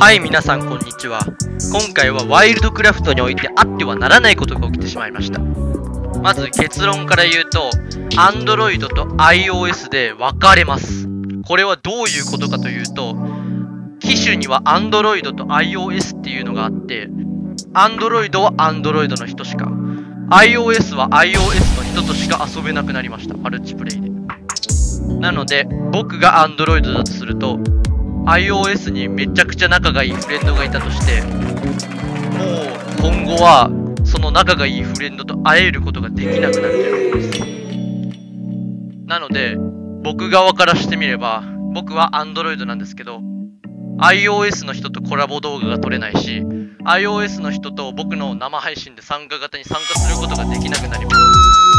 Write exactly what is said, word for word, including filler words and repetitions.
はい、皆さんこんにちは。今回はワイルドクラフトにおいてあってはならないことが起きてしまいました。まず結論から言うと、Android と iOS で分かれます。これはどういうことかというと、機種には Android と iOS っていうのがあって、Android は Android の人しか、iOS は iOS の人としか遊べなくなりました。マルチプレイで。なので、僕が Android だとすると、iOS にめちゃくちゃ仲がいいフレンドがいたとして、もう今後はその仲がいいフレンドと会えることができなくなるということです。なので、僕側からしてみれば、僕は Android なんですけど、iOS の人とコラボ動画が撮れないし、iOS の人と僕の生配信で参加型に参加することができなくなります。